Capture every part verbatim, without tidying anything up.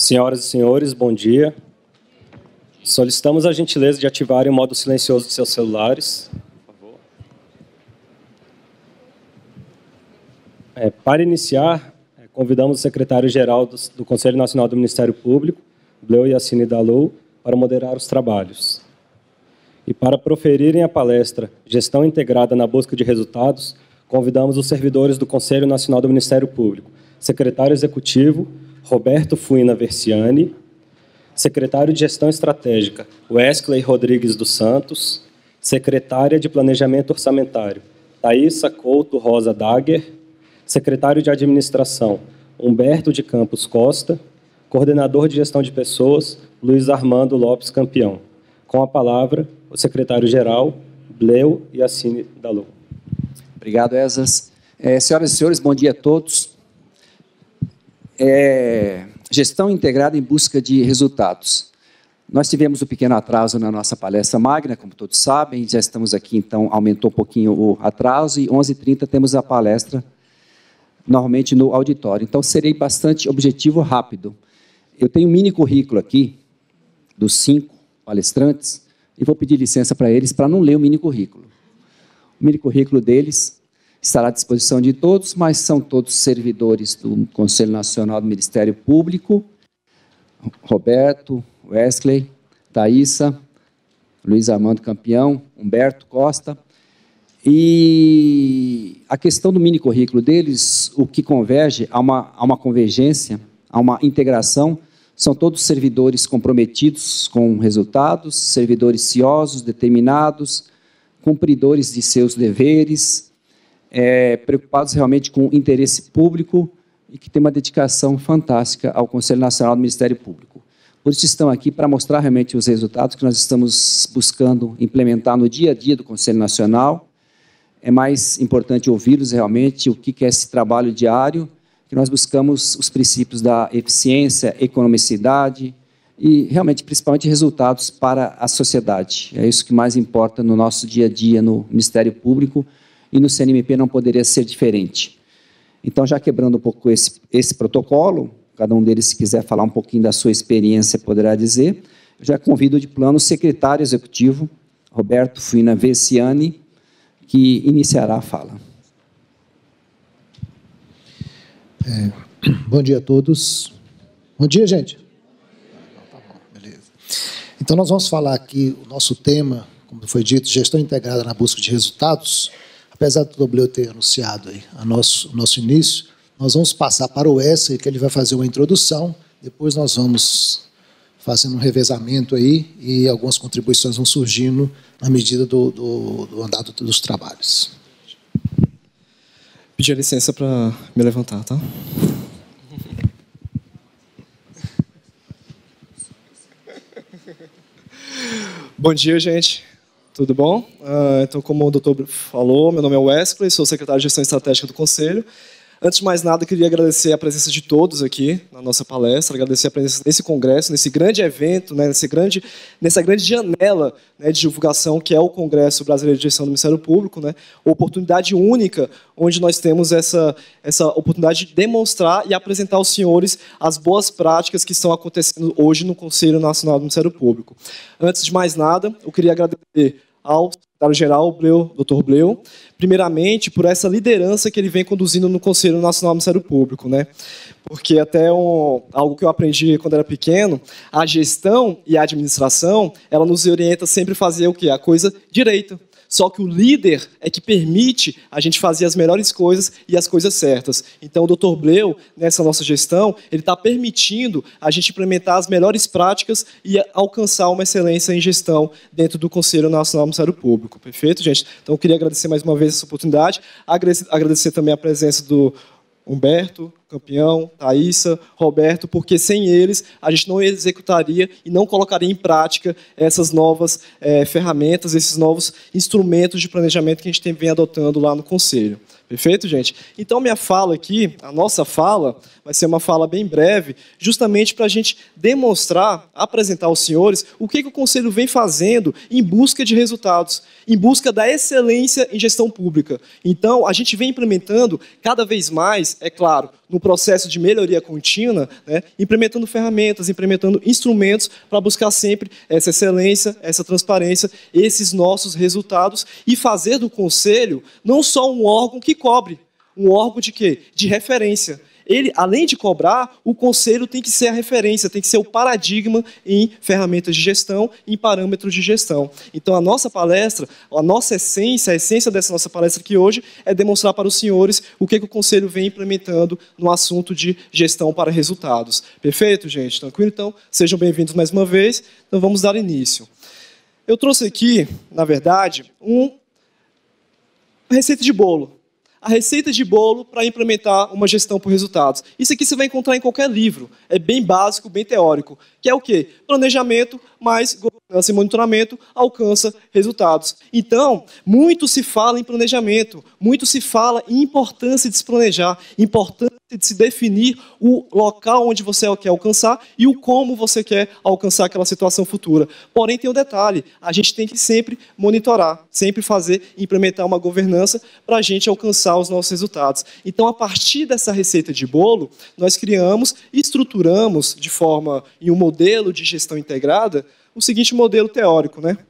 Senhoras e senhores, bom dia. Solicitamos a gentileza de ativarem o modo silencioso de seus celulares. Por favor. É, para iniciar, é, convidamos o secretário-geral do, do Conselho Nacional do Ministério Público, Bleu Yassine Dalou, para moderar os trabalhos. E para proferirem a palestra Gestão Integrada na Busca de Resultados, convidamos os servidores do Conselho Nacional do Ministério Público, secretário executivo, Roberto Fuina Versiani, secretário de Gestão Estratégica, Wesley Rodrigues dos Santos, secretária de Planejamento Orçamentário, Thaísa Couto Rosa Dagger, secretário de Administração, Humberto de Campos Costa, coordenador de Gestão de Pessoas, Luiz Armando Lopes Campeão. Com a palavra, o secretário-geral, Bleu Yassine Dalou. Obrigado, Esas. É, senhoras e senhores, bom dia a todos. É, gestão integrada em busca de resultados. Nós tivemos um pequeno atraso na nossa palestra magna, como todos sabem, já estamos aqui, então aumentou um pouquinho o atraso, e onze e trinta temos a palestra, normalmente no auditório. Então, serei bastante objetivo rápido. Eu tenho um mini currículo aqui, dos cinco palestrantes, e vou pedir licença para eles para não ler o mini currículo. O mini currículo deles estará à disposição de todos, mas são todos servidores do Conselho Nacional do Ministério Público, Roberto, Wesley, Thaísa, Luiz Armando Campeão, Humberto Costa. E a questão do mini currículo deles, o que converge a uma, a uma convergência, a uma integração, são todos servidores comprometidos com resultados, servidores ciosos, determinados, cumpridores de seus deveres, É, preocupados realmente com o interesse público e que tem uma dedicação fantástica ao Conselho Nacional do Ministério Público. Por isso estão aqui para mostrar realmente os resultados que nós estamos buscando implementar no dia a dia do Conselho Nacional. É mais importante ouvi-los realmente o que é esse trabalho diário, que nós buscamos os princípios da eficiência, economicidade e realmente, principalmente, resultados para a sociedade. É isso que mais importa no nosso dia a dia no Ministério Público, e no C N M P não poderia ser diferente. Então, já quebrando um pouco esse, esse protocolo, cada um deles, se quiser falar um pouquinho da sua experiência, poderá dizer, eu já convido de plano o secretário executivo, Roberto Fuina Versiani, que iniciará a fala. É, bom dia a todos. Bom dia, gente. Tá bom, beleza. Então, nós vamos falar aqui, o nosso tema, como foi dito, gestão integrada na busca de resultados. Apesar do Bleu ter anunciado aí a nosso, o nosso início, nós vamos passar para o Wesley, que ele vai fazer uma introdução, depois nós vamos fazendo um revezamento aí e algumas contribuições vão surgindo na medida do, do, do andado dos trabalhos. Pedir licença para me levantar, tá? Bom dia, gente. Tudo bom? Uh, então, como o doutor falou, meu nome é Wesley, sou secretário de Gestão Estratégica do Conselho. Antes de mais nada, queria agradecer a presença de todos aqui na nossa palestra, agradecer a presença nesse congresso, nesse grande evento, né, nesse grande, nessa grande janela, né, de divulgação que é o Congresso Brasileiro de Gestão do Ministério Público, né, oportunidade única, onde nós temos essa, essa oportunidade de demonstrar e apresentar aos senhores as boas práticas que estão acontecendo hoje no Conselho Nacional do Ministério Público. Antes de mais nada, eu queria agradecer ao secretário-geral, doutor Bleu, primeiramente por essa liderança que ele vem conduzindo no Conselho Nacional do Ministério Público, né? Porque até um, algo que eu aprendi quando era pequeno, a gestão e a administração, ela nos orienta sempre a fazer o quê? A coisa direita. Só que o líder é que permite a gente fazer as melhores coisas e as coisas certas. Então, o doutor Bleu, nessa nossa gestão, ele está permitindo a gente implementar as melhores práticas e alcançar uma excelência em gestão dentro do Conselho Nacional do Ministério Público. Perfeito, gente? Então, eu queria agradecer mais uma vez essa oportunidade, agradecer também a presença do Humberto, Campeão, Thaísa, Roberto, porque sem eles a gente não executaria e não colocaria em prática essas novas é, ferramentas, esses novos instrumentos de planejamento que a gente tem, vem adotando lá no Conselho. Perfeito, gente? Então, minha fala aqui, a nossa fala, vai ser uma fala bem breve, justamente para a gente demonstrar, apresentar aos senhores o que, que o Conselho vem fazendo em busca de resultados, em busca da excelência em gestão pública. Então, a gente vem implementando cada vez mais, é claro, no processo de melhoria contínua, né, implementando ferramentas, implementando instrumentos para buscar sempre essa excelência, essa transparência, esses nossos resultados e fazer do Conselho não só um órgão que cobre, um órgão de quê? De referência. Ele, além de cobrar, o Conselho tem que ser a referência, tem que ser o paradigma em ferramentas de gestão, em parâmetros de gestão. Então, a nossa palestra, a nossa essência, a essência dessa nossa palestra aqui hoje é demonstrar para os senhores o que, que o Conselho vem implementando no assunto de gestão para resultados. Perfeito, gente? Tranquilo? Então, sejam bem-vindos mais uma vez. Então, vamos dar início. Eu trouxe aqui, na verdade, um, uma receita de bolo. A receita de bolo para implementar uma gestão por resultados. Isso aqui você vai encontrar em qualquer livro. É bem básico, bem teórico. Que é o quê? Planejamento mais governança e monitoramento alcança resultados. Então, muito se fala em planejamento, muito se fala em importância de se planejar, importância de se definir o local onde você quer alcançar e o como você quer alcançar aquela situação futura. Porém, tem um detalhe, a gente tem que sempre monitorar, sempre fazer, implementar uma governança para a gente alcançar os nossos resultados. Então, a partir dessa receita de bolo, nós criamos e estruturamos de forma, em um modelo de gestão integrada, o seguinte modelo teórico, né?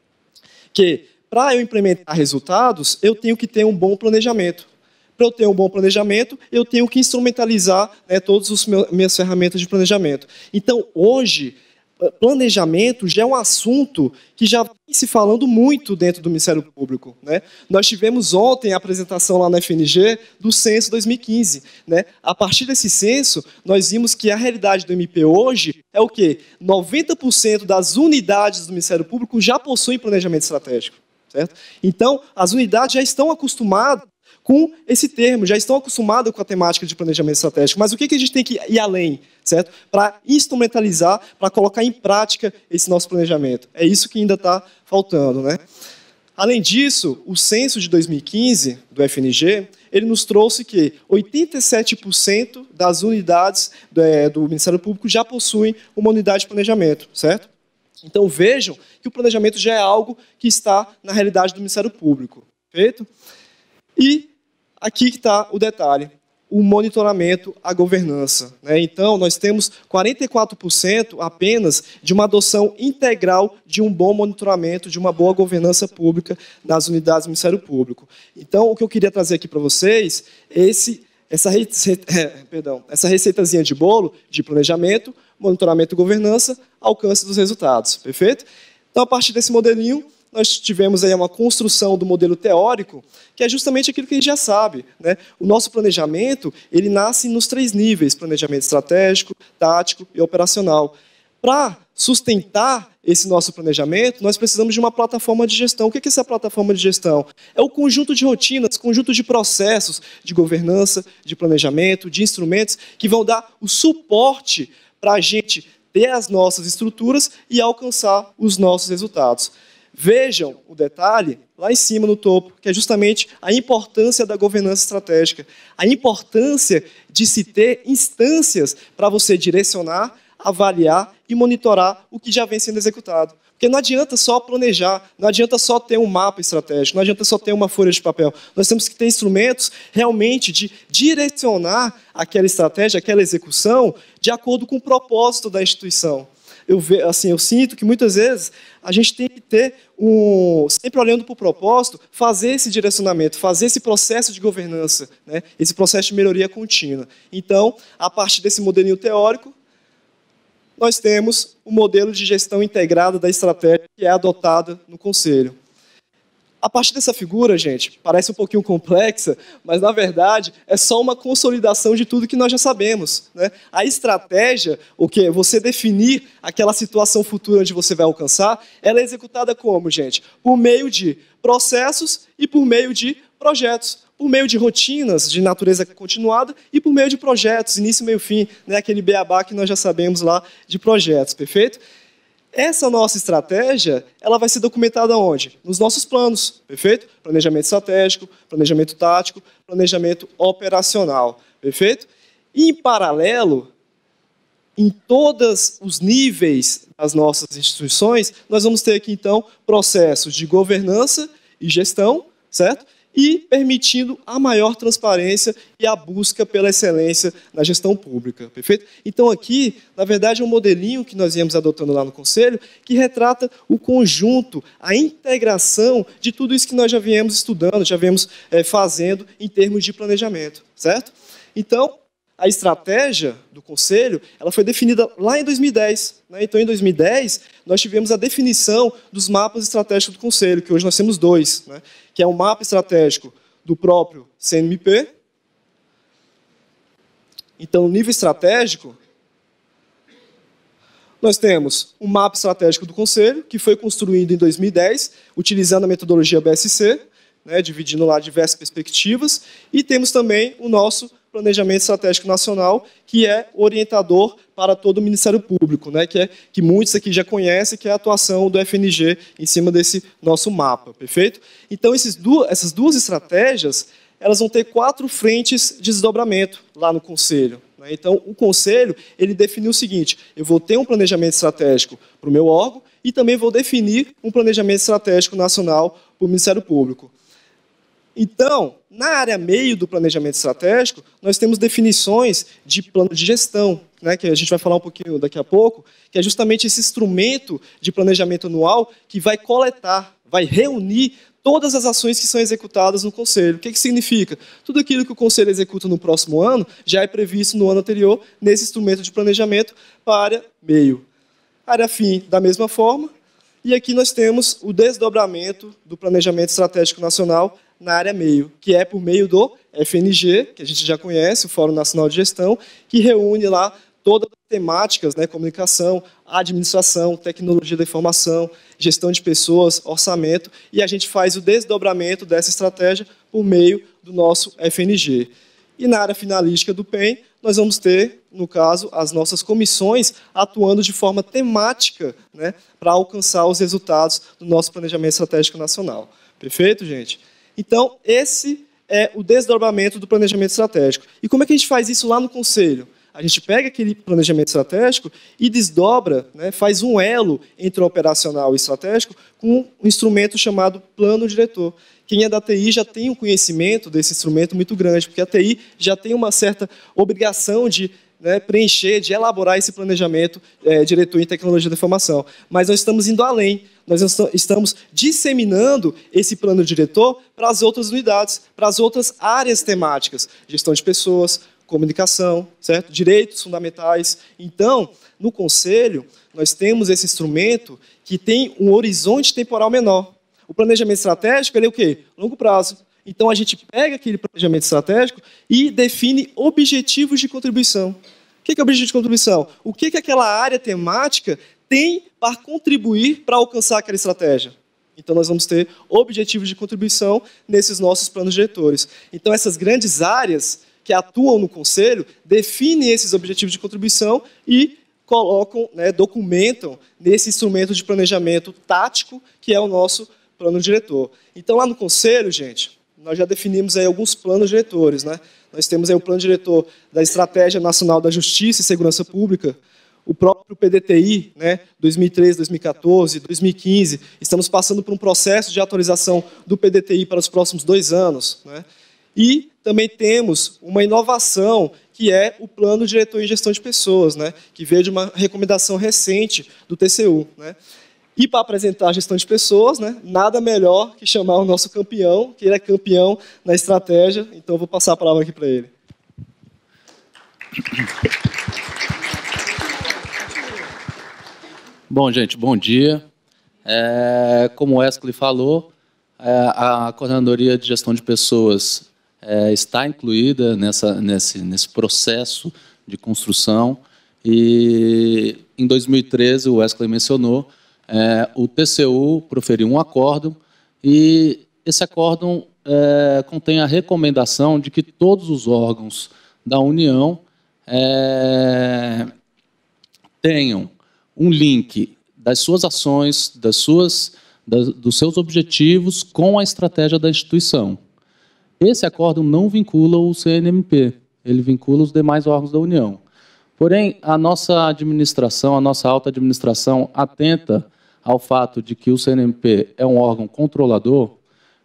Que, para eu implementar resultados, eu tenho que ter um bom planejamento. Para eu ter um bom planejamento, eu tenho que instrumentalizar, né, todas as minhas ferramentas de planejamento. Então, hoje, planejamento já é um assunto que já vem se falando muito dentro do Ministério Público, né? Nós tivemos ontem a apresentação lá na F N G do Censo dois mil e quinze. Né? A partir desse censo, nós vimos que a realidade do M P hoje é o quê? noventa por cento das unidades do Ministério Público já possuem planejamento estratégico. Certo? Então, as unidades já estão acostumadas com esse termo, já estão acostumados com a temática de planejamento estratégico. Mas o que a gente tem que ir além, certo? Para instrumentalizar, para colocar em prática esse nosso planejamento. É isso que ainda está faltando, né? Além disso, o censo de dois mil e quinze, do F N G, ele nos trouxe que oitenta e sete por cento das unidades do, é, do Ministério Público já possuem uma unidade de planejamento, certo? Então, vejam que o planejamento já é algo que está na realidade do Ministério Público, perfeito? E aqui que está o detalhe, o monitoramento, a governança. Né? Então, nós temos quarenta e quatro por cento apenas de uma adoção integral de um bom monitoramento, de uma boa governança pública nas unidades do Ministério Público. Então, o que eu queria trazer aqui para vocês é esse, essa, receita, é, perdão, essa receitazinha de bolo de planejamento, monitoramento e governança, alcance dos resultados. Perfeito? Então, a partir desse modelinho, nós tivemos aí uma construção do modelo teórico, que é justamente aquilo que a gente já sabe. Né? O nosso planejamento, ele nasce nos três níveis, planejamento estratégico, tático e operacional. Para sustentar esse nosso planejamento, nós precisamos de uma plataforma de gestão. O que é essa plataforma de gestão? É o conjunto de rotinas, conjunto de processos de governança, de planejamento, de instrumentos, que vão dar o suporte para a gente ter as nossas estruturas e alcançar os nossos resultados. Vejam o detalhe lá em cima no topo, que é justamente a importância da governança estratégica, a importância de se ter instâncias para você direcionar, avaliar e monitorar o que já vem sendo executado. Porque não adianta só planejar, não adianta só ter um mapa estratégico, não adianta só ter uma folha de papel. Nós temos que ter instrumentos realmente de direcionar aquela estratégia, aquela execução, de acordo com o propósito da instituição. Eu, ve, assim, eu sinto que muitas vezes a gente tem que ter, um, sempre olhando para o propósito, fazer esse direcionamento, fazer esse processo de governança, né? Esse processo de melhoria contínua. Então, a partir desse modelinho teórico, nós temos o modelo de gestão integrada da estratégia que é adotada no Conselho. A partir dessa figura, gente, parece um pouquinho complexa, mas, na verdade, é só uma consolidação de tudo que nós já sabemos. Né? A estratégia, o que é você definir aquela situação futura onde você vai alcançar, ela é executada como, gente? Por meio de processos e por meio de projetos. Por meio de rotinas de natureza continuada e por meio de projetos, início, meio, fim, né? Aquele beabá que nós já sabemos lá de projetos, perfeito? Essa nossa estratégia, ela vai ser documentada onde? Nos nossos planos, perfeito? Planejamento estratégico, planejamento tático, planejamento operacional, perfeito? E, em paralelo, em todos os níveis das nossas instituições, nós vamos ter aqui, então, processos de governança e gestão, certo? e permitindo a maior transparência e a busca pela excelência na gestão pública, perfeito? Então aqui, na verdade, é um modelinho que nós viemos adotando lá no Conselho, que retrata o conjunto, a integração de tudo isso que nós já viemos estudando, já viemos é, fazendo em termos de planejamento, certo? Então, a estratégia do Conselho ela foi definida lá em dois mil e dez. Né? Então, em dois mil e dez, nós tivemos a definição dos mapas estratégicos do Conselho, que hoje nós temos dois, né? Que é o mapa estratégico do próprio C N M P. Então, no nível estratégico, nós temos o mapa estratégico do Conselho, que foi construído em dois mil e dez, utilizando a metodologia B S C, né? Dividindo lá diversas perspectivas, e temos também o nosso Planejamento Estratégico Nacional, que é orientador para todo o Ministério Público, né, que, é, que muitos aqui já conhecem, que é a atuação do F N G em cima desse nosso mapa, perfeito? Então, esses du essas duas estratégias, elas vão ter quatro frentes de desdobramento lá no Conselho. Né? Então, o Conselho ele definiu o seguinte, eu vou ter um planejamento estratégico para o meu órgão e também vou definir um planejamento estratégico nacional para o Ministério Público. Então, na área meio do planejamento estratégico, nós temos definições de plano de gestão, né, que a gente vai falar um pouquinho daqui a pouco, que é justamente esse instrumento de planejamento anual que vai coletar, vai reunir todas as ações que são executadas no Conselho. O que, que significa? Tudo aquilo que o Conselho executa no próximo ano já é previsto no ano anterior nesse instrumento de planejamento para a área meio. Área fim, da mesma forma, e aqui nós temos o desdobramento do Planejamento Estratégico Nacional na área meio, que é por meio do F N G, que a gente já conhece, o Fórum Nacional de Gestão, que reúne lá todas as temáticas, né, comunicação, administração, tecnologia da informação, gestão de pessoas, orçamento, e a gente faz o desdobramento dessa estratégia por meio do nosso F N G. E na área finalística do P E M, nós vamos ter, no caso, as nossas comissões atuando de forma temática, né, para alcançar os resultados do nosso Planejamento Estratégico Nacional. Perfeito, gente? Então, esse é o desdobramento do planejamento estratégico. E como é que a gente faz isso lá no Conselho? A gente pega aquele planejamento estratégico e desdobra, né, faz um elo entre o operacional e o estratégico com um instrumento chamado plano diretor. Quem é da T I já tem um conhecimento desse instrumento muito grande, porque a T I já tem uma certa obrigação de né, preencher, de elaborar esse planejamento é, diretor em tecnologia da informação. Mas nós estamos indo além. Nós estamos disseminando esse plano diretor para as outras unidades, para as outras áreas temáticas, gestão de pessoas, comunicação, certo? Direitos fundamentais. Então, no Conselho, nós temos esse instrumento que tem um horizonte temporal menor. O planejamento estratégico ele é o quê? Longo prazo. Então, a gente pega aquele planejamento estratégico e define objetivos de contribuição. O que é objetivo de contribuição? O que aquela área temática tem para contribuir para alcançar aquela estratégia? Então, nós vamos ter objetivos de contribuição nesses nossos planos diretores. Então, essas grandes áreas que atuam no Conselho definem esses objetivos de contribuição e colocam, né, documentam nesse instrumento de planejamento tático, que é o nosso plano diretor. Então, lá no Conselho, gente, nós já definimos aí alguns planos diretores, né? Nós temos aí o plano diretor da Estratégia Nacional da Justiça e Segurança Pública, o próprio P D T I, né, dois mil e treze, dois mil e quatorze, dois mil e quinze, estamos passando por um processo de atualização do P D T I para os próximos dois anos. Né? E também temos uma inovação, que é o Plano Diretor em Gestão de Pessoas, né, que veio de uma recomendação recente do T C U. Né? E para apresentar a gestão de pessoas, né, nada melhor que chamar o nosso campeão, que ele é campeão na estratégia, então eu vou passar a palavra aqui para ele. Bom, gente, bom dia. É, como o Wesley falou, é, a Coordenadoria de Gestão de Pessoas é, está incluída nessa, nesse, nesse processo de construção e, em dois mil e treze, o Wesley mencionou, é, o T C U proferiu um acórdão e esse acórdão é, contém a recomendação de que todos os órgãos da União é, tenham um link das suas ações, das suas, das, dos seus objetivos com a estratégia da instituição. Esse acórdão não vincula o C N M P, ele vincula os demais órgãos da União. Porém, a nossa administração, a nossa alta administração, atenta ao fato de que o C N M P é um órgão controlador,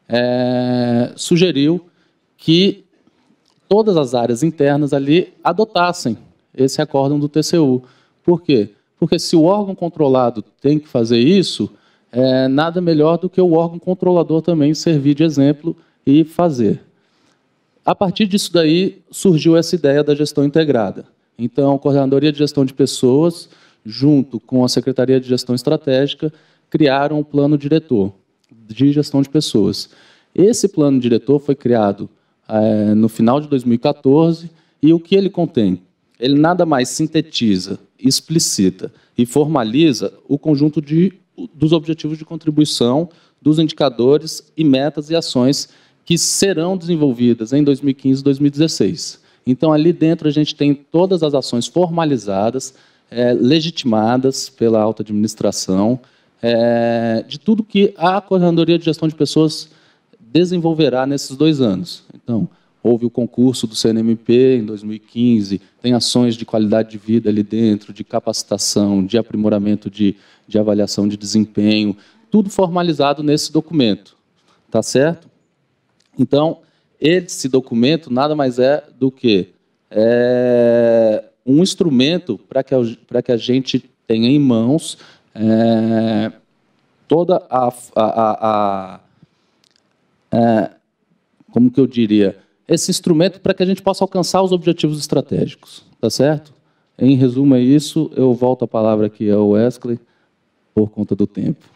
é, sugeriu que todas as áreas internas ali adotassem esse acórdão do T C U. Por quê? Porque se o órgão controlado tem que fazer isso, é, nada melhor do que o órgão controlador também servir de exemplo e fazer. A partir disso daí, surgiu essa ideia da gestão integrada. Então, a Coordenadoria de Gestão de Pessoas, junto com a Secretaria de Gestão Estratégica, criaram um plano diretor de gestão de pessoas. Esse plano diretor foi criado é, no final de dois mil e quatorze, e o que ele contém? Ele nada mais sintetiza, explicita e formaliza o conjunto de, dos objetivos de contribuição, dos indicadores e metas e ações que serão desenvolvidas em dois mil e quinze e dois mil e dezesseis. Então, ali dentro, a gente tem todas as ações formalizadas, é, legitimadas pela alta administração, é, de tudo que a Coordenadoria de Gestão de Pessoas desenvolverá nesses dois anos. Então, houve o concurso do C N M P em dois mil e quinze, tem ações de qualidade de vida ali dentro, de capacitação, de aprimoramento de, de avaliação de desempenho, tudo formalizado nesse documento. Tá certo? Então, esse documento nada mais é do que é, um instrumento para que, para que a gente tenha em mãos é, toda a... a, a, a é, como que eu diria? Esse instrumento para que a gente possa alcançar os objetivos estratégicos. Tá certo? Em resumo, é isso. Eu volto a palavra aqui ao Wesley, por conta do tempo.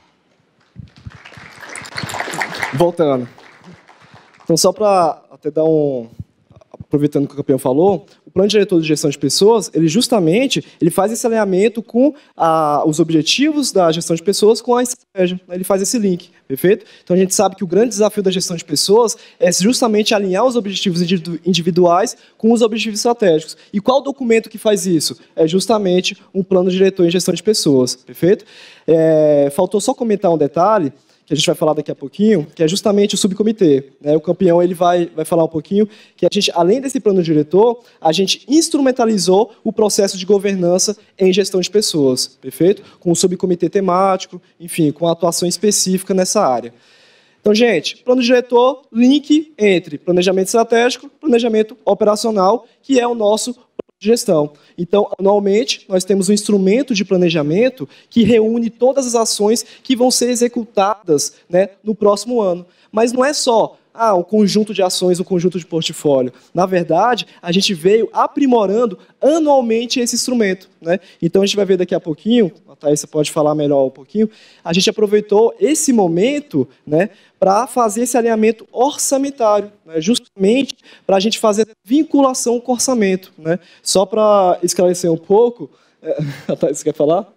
Voltando. Então, só para até dar um... Aproveitando o que o campeão falou, o Plano Diretor de Gestão de Pessoas, ele justamente ele faz esse alinhamento com a, os objetivos da gestão de pessoas com a estratégia. Ele faz esse link, perfeito? Então, a gente sabe que o grande desafio da gestão de pessoas é justamente alinhar os objetivos individuais com os objetivos estratégicos. E qual documento que faz isso? É justamente um Plano Diretor em Gestão de Pessoas, perfeito? É, faltou só comentar um detalhe, que a gente vai falar daqui a pouquinho, que é justamente o subcomitê. Né? O campeão ele vai, vai falar um pouquinho que a gente, além desse plano diretor, a gente instrumentalizou o processo de governança em gestão de pessoas, perfeito? Com o subcomitê temático, enfim, com a atuação específica nessa área. Então, gente, plano diretor, link entre planejamento estratégico e planejamento operacional, que é o nosso de gestão. Então, anualmente, nós temos um instrumento de planejamento que reúne todas as ações que vão ser executadas, né, no próximo ano. Mas não é só ah, um conjunto de ações, um conjunto de portfólio. Na verdade, a gente veio aprimorando anualmente esse instrumento. Né? Então, a gente vai ver daqui a pouquinho, a Thaís pode falar melhor um pouquinho, a gente aproveitou esse momento, né, para fazer esse alinhamento orçamentário, né, justamente para a gente fazer vinculação com o orçamento. Né? Só para esclarecer um pouco, a Thaís quer falar?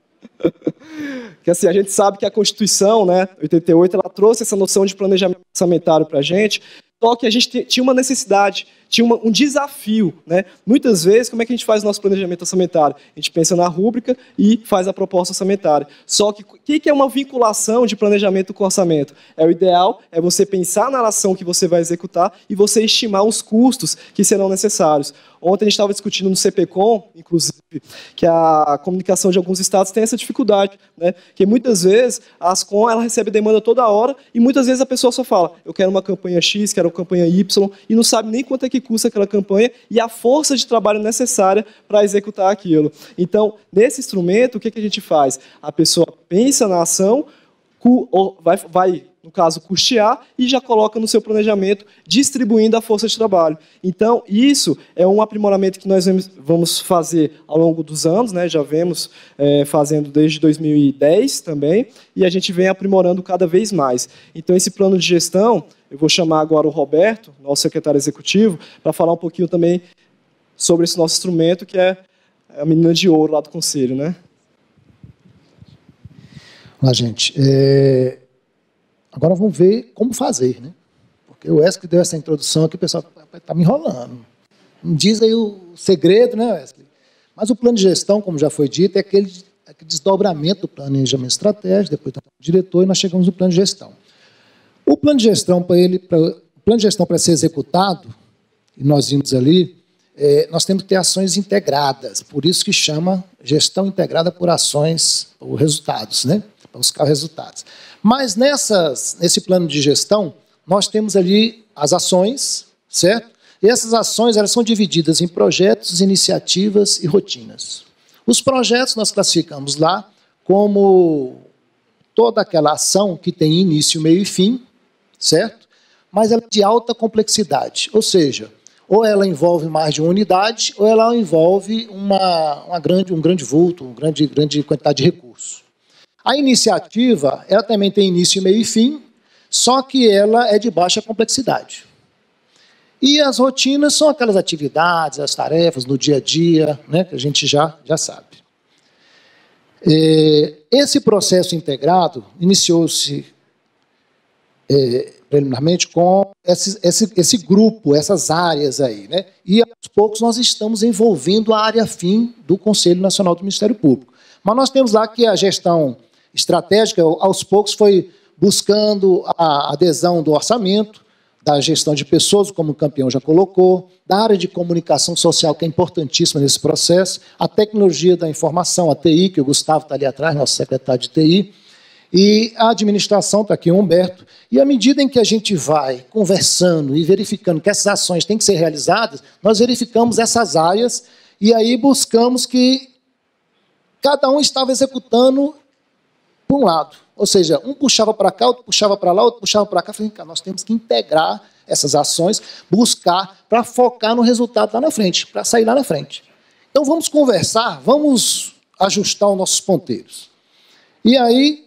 Que assim, a gente sabe que a Constituição, né, oitenta e oito, ela trouxe essa noção de planejamento orçamentário para a gente, só que a gente tinha uma necessidade, tinha uma, um desafio. Né? Muitas vezes, como é que a gente faz o nosso planejamento orçamentário? A gente pensa na rúbrica e faz a proposta orçamentária. Só que o que é uma vinculação de planejamento com orçamento? É o ideal, é você pensar na ação que você vai executar e você estimar os custos que serão necessários. Ontem a gente estava discutindo no C P Com, inclusive, que a comunicação de alguns estados tem essa dificuldade, né? Que muitas vezes a Ascom ela recebe demanda toda hora e muitas vezes a pessoa só fala, eu quero uma campanha X, quero uma campanha Y, e não sabe nem quanto é que custa aquela campanha e a força de trabalho necessária para executar aquilo. Então, nesse instrumento, o que, que a gente faz? A pessoa pensa na ação, vai, vai, no caso, custear e já coloca no seu planejamento, distribuindo a força de trabalho. Então, isso é um aprimoramento que nós vamos fazer ao longo dos anos, né? Já vemos é, fazendo desde dois mil e dez também, e a gente vem aprimorando cada vez mais. Então, esse plano de gestão, eu vou chamar agora o Roberto, nosso secretário executivo, para falar um pouquinho também sobre esse nosso instrumento, que é a menina de ouro lá do Conselho, né? Olá, gente. É... Agora vamos ver como fazer, né? Porque o Wesley deu essa introdução aqui, o pessoal está me enrolando. Não diz aí o segredo, né, Wesley? Mas o plano de gestão, como já foi dito, é aquele, aquele desdobramento do planejamento estratégico, depois do diretor, e nós chegamos no plano de gestão. O plano de gestão, para ele, para, o plano de gestão para ser executado, e nós vimos ali, é, nós temos que ter ações integradas, por isso que chama gestão integrada por ações, por resultados, né? Para buscar resultados. Mas nessas, nesse plano de gestão, nós temos ali as ações, certo? E essas ações elas são divididas em projetos, iniciativas e rotinas. Os projetos nós classificamos lá como toda aquela ação que tem início, meio e fim, certo? Mas ela é de alta complexidade, ou seja, ou ela envolve mais de uma unidade, ou ela envolve uma, uma grande, um grande vulto, uma grande, grande quantidade de recursos. A iniciativa, ela também tem início, meio e fim, só que ela é de baixa complexidade. E as rotinas são aquelas atividades, as tarefas no dia a dia, né, que a gente já, já sabe. É, esse processo integrado iniciou-se é, preliminarmente com esse, esse, esse grupo, essas áreas aí, né? E aos poucos nós estamos envolvendo a área fim do Conselho Nacional do Ministério Público. Mas nós temos lá que a gestão estratégica, aos poucos, foi buscando a adesão do orçamento, da gestão de pessoas, como o campeão já colocou, da área de comunicação social, que é importantíssima nesse processo, a tecnologia da informação, a T I, que o Gustavo está ali atrás, nosso secretário de T I, e a administração, está aqui o Humberto, e à medida em que a gente vai conversando e verificando que essas ações têm que ser realizadas, nós verificamos essas áreas e aí buscamos que cada um estava executando por um lado. Ou seja, um puxava para cá, outro puxava para lá, outro puxava para cá. Falei, nós temos que integrar essas ações, buscar para focar no resultado lá na frente, para sair lá na frente. Então vamos conversar, vamos ajustar os nossos ponteiros. E aí,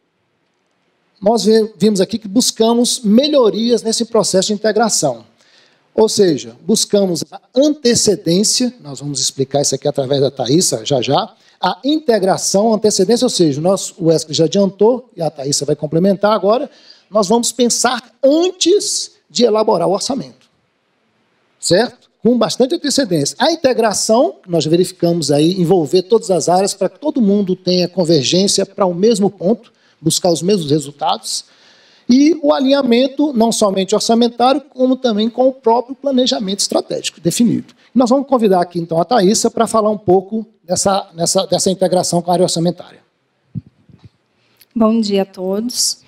nós vimos aqui que buscamos melhorias nesse processo de integração. Ou seja, buscamos a antecedência, nós vamos explicar isso aqui através da Thaísa já já, a integração, a antecedência, ou seja, o, nosso, o Wesley já adiantou, e a Thaísa vai complementar agora, nós vamos pensar antes de elaborar o orçamento. Certo? Com bastante antecedência. A integração, nós verificamos aí, envolver todas as áreas para que todo mundo tenha convergência para o mesmo ponto, buscar os mesmos resultados, e o alinhamento, não somente orçamentário, como também com o próprio planejamento estratégico definido. Nós vamos convidar aqui, então, a Thaísa para falar um pouco dessa, nessa, dessa integração com a área orçamentária. Bom dia a todos.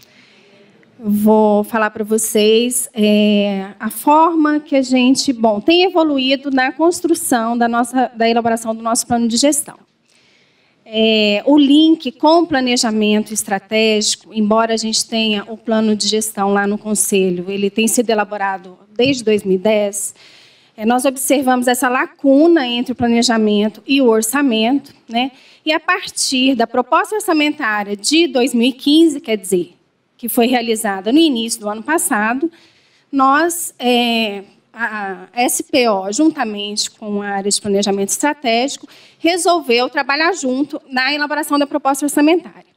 Vou falar para vocês é, a forma que a gente, bom, tem evoluído na construção da, nossa, da elaboração do nosso plano de gestão. É, o link com o planejamento estratégico, embora a gente tenha o plano de gestão lá no Conselho, ele tem sido elaborado desde dois mil e dez, é, nós observamos essa lacuna entre o planejamento e o orçamento, né? E a partir da proposta orçamentária de dois mil e quinze, quer dizer, que foi realizada no início do ano passado, nós, é, a S P O, juntamente com a área de planejamento estratégico, resolveu trabalhar junto na elaboração da proposta orçamentária.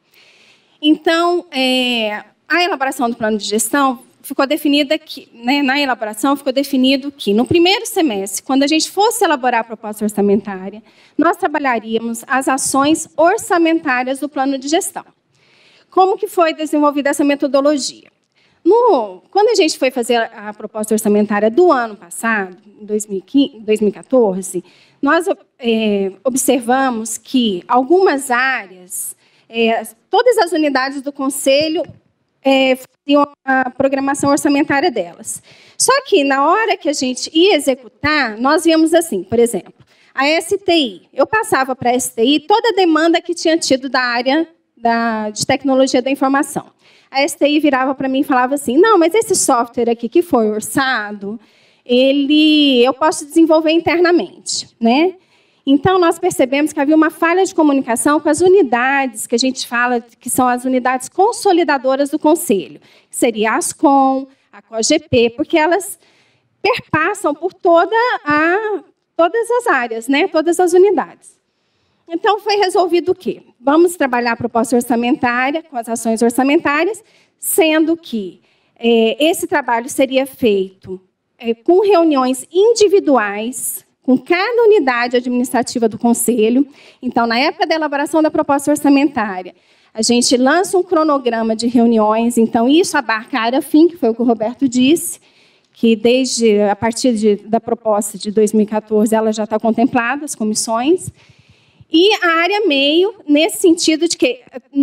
Então, é, a elaboração do plano de gestão ficou definida que, né, na elaboração ficou definido que, no primeiro semestre, quando a gente fosse elaborar a proposta orçamentária, nós trabalharíamos as ações orçamentárias do plano de gestão. Como que foi desenvolvida essa metodologia? No, quando a gente foi fazer a proposta orçamentária do ano passado, em dois mil e quinze, dois mil e quatorze, nós é, observamos que algumas áreas, é, todas as unidades do Conselho é, faziam a programação orçamentária delas. Só que, na hora que a gente ia executar, nós víamos assim, por exemplo, a S T I. Eu passava para a S T I toda a demanda que tinha tido da área da, de tecnologia da informação. A S T I virava para mim e falava assim, não, mas esse software aqui que foi orçado, ele, eu posso desenvolver internamente, né? Então, nós percebemos que havia uma falha de comunicação com as unidades, que a gente fala que são as unidades consolidadoras do Conselho, que seria a ASCOM, a COGEP, porque elas perpassam por toda a, todas as áreas, né? Todas as unidades. Então, foi resolvido o quê? Vamos trabalhar a proposta orçamentária com as ações orçamentárias, sendo que é, esse trabalho seria feito é, com reuniões individuais, com cada unidade administrativa do Conselho. Então, na época da elaboração da proposta orçamentária, a gente lança um cronograma de reuniões, então isso abarca a área fim, que foi o que o Roberto disse, que desde a partir de, da proposta de dois mil e quatorze, ela já está contemplada, as comissões. E a área meio, nesse sentido de que, no,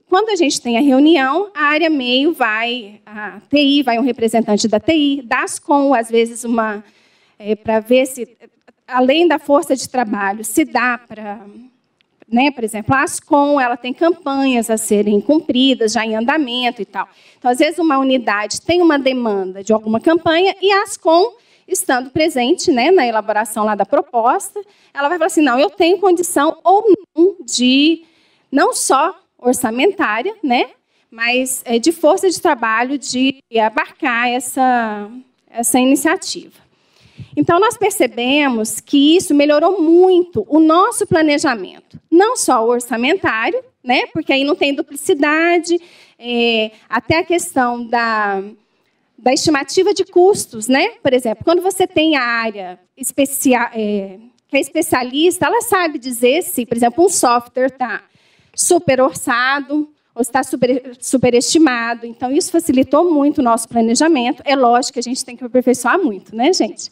quando a gente tem a reunião, a área meio vai, a T I, vai um representante da T I, da Ascom, às vezes, uma é, para ver se, além da força de trabalho, se dá para... Né? Por exemplo, a Ascom ela tem campanhas a serem cumpridas, já em andamento e tal. Então, às vezes, uma unidade tem uma demanda de alguma campanha e a Ascom, estando presente, né, na elaboração lá da proposta, ela vai falar assim, não, eu tenho condição ou não de, não só orçamentária, né, mas é, de força de trabalho de abarcar essa, essa iniciativa. Então, nós percebemos que isso melhorou muito o nosso planejamento, não só o orçamentário, né, porque aí não tem duplicidade, é, até a questão da, da estimativa de custos. Né? Por exemplo, quando você tem a área especia, é, que é especialista, ela sabe dizer se, por exemplo, um software está super orçado ou está super, superestimado. Então, isso facilitou muito o nosso planejamento. É lógico que a gente tem que aperfeiçoar muito, né, gente?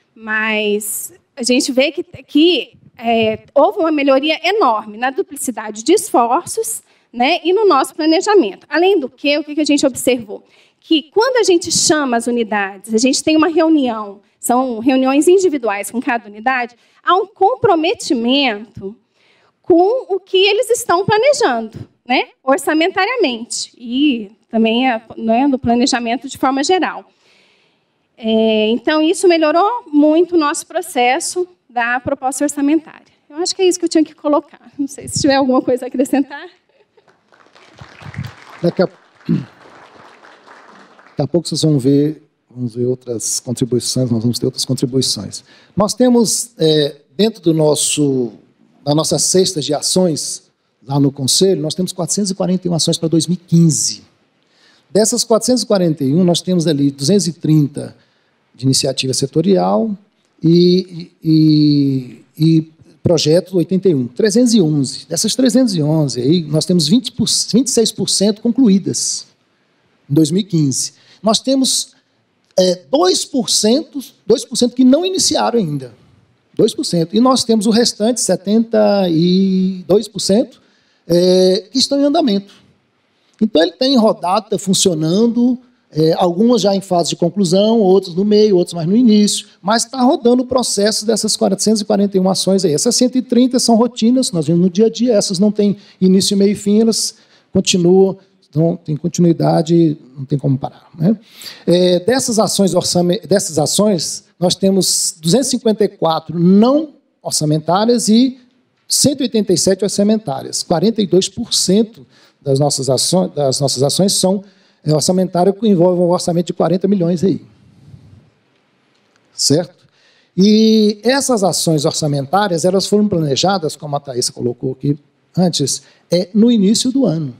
Mas a gente vê que, que é, houve uma melhoria enorme na duplicidade de esforços, né, e no nosso planejamento. Além do que, o que a gente observou? Que quando a gente chama as unidades, a gente tem uma reunião, são reuniões individuais com cada unidade, há um comprometimento com o que eles estão planejando, né, orçamentariamente, e também é, né, no planejamento de forma geral. É, então, isso melhorou muito o nosso processo da proposta orçamentária. Eu acho que é isso que eu tinha que colocar. Não sei se tiver alguma coisa a acrescentar. Daqui a, daqui a pouco vocês vão ver, vamos ver outras contribuições, nós vamos ter outras contribuições. Nós temos, é, dentro do nosso, da nossa cesta de ações, lá no Conselho, nós temos quatrocentas e quarenta e uma ações para dois mil e quinze. Dessas quatrocentas e quarenta e uma, nós temos ali duzentas e trinta de iniciativa setorial e, e, e projeto oitenta e um. trezentas e onze. Dessas trezentas e onze, aí, nós temos vinte por cento, vinte e seis por cento concluídas em dois mil e quinze. Nós temos é, dois por cento, dois por cento que não iniciaram ainda. dois por cento. E nós temos o restante, setenta e dois por cento, é, que estão em andamento. Então, ele tem rodado, está funcionando, é, algumas já em fase de conclusão, outras no meio, outras mais no início, mas está rodando o processo dessas quatrocentas e quarenta e uma ações aí. Essas cento e trinta são rotinas, nós vemos no dia a dia, essas não têm início, meio e fim, elas continuam, não tem continuidade, não tem como parar. Né? É, dessas, ações orçame, dessas ações, nós temos duzentas e cinquenta e quatro não orçamentárias e cento e oitenta e sete orçamentárias, quarenta e dois por cento das nossas ações, das nossas ações são é, orçamentárias, que envolvem um orçamento de quarenta milhões aí. Certo? E essas ações orçamentárias, elas foram planejadas, como a Thaís colocou aqui antes, é, no início do ano.